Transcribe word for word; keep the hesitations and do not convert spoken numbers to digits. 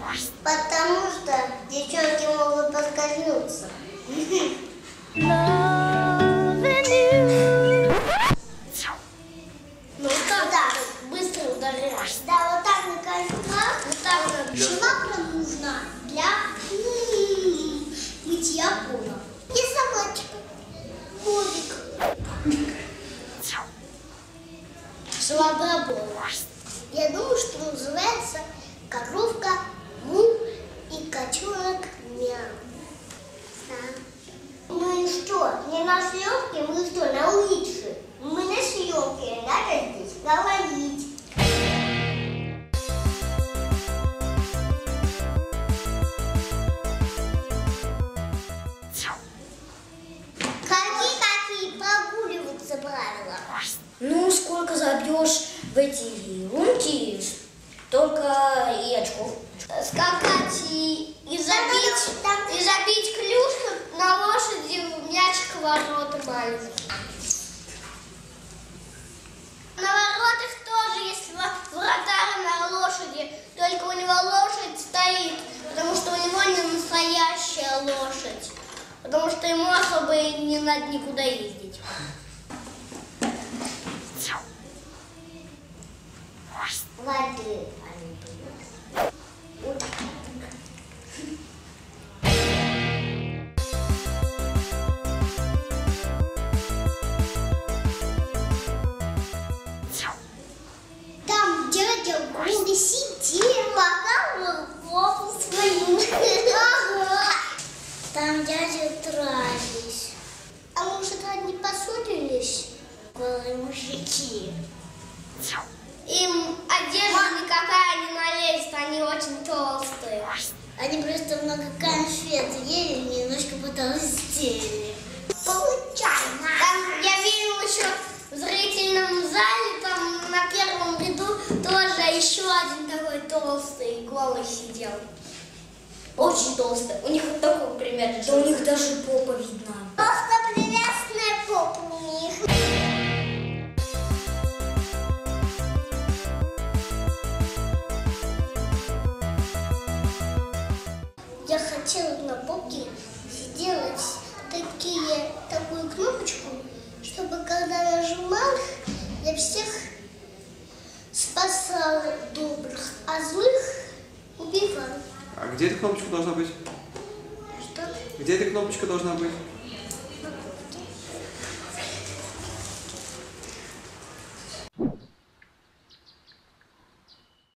Потому что девчонки могут поскользнуться. Ну так, да, быстро ударяешь. Да, вот так на кольцах, вот так надо. Шумак нам нужна для мытья пола. И собачка. Ковик. Швабрабол. Я думаю, что называется коровка му и котенок мяу. Да. Мы что, не на съемке, мы что, на улице? Мы на съемке, надо здесь говорить. Какие-какие прогуливаться правила? Ну, сколько забьешь в эти лунки, только и очков. Скакать и, и забить, там, там, и забить клюшку на лошади в мячик в ворота маленькие. На воротах тоже есть вратарь на лошади, только у него лошадь стоит, потому что у него не настоящая лошадь, потому что ему особо не надо никуда ездить. Воды они пьют. Вот так. Там дядя Гуля сидел, показывал попу свою. Ага. Там дядя травились. А может, они поссорились? Голые мужики. Им одежда никакая не налезет, они очень толстые. Они просто много конфет ели, немножко потолстели. Получайно. Там я видела еще в зрительном зале, там на первом ряду тоже еще один такой толстый голый сидел. Очень толстый. У них вот такой примерно. Да у них даже попа видна. Просто прелестная попа у них. Я хотела на попке сделать такие, такую кнопочку, чтобы когда нажимал, я всех спасала добрых, а злых убивала. А где эта кнопочка должна быть? Что? Где эта кнопочка должна быть?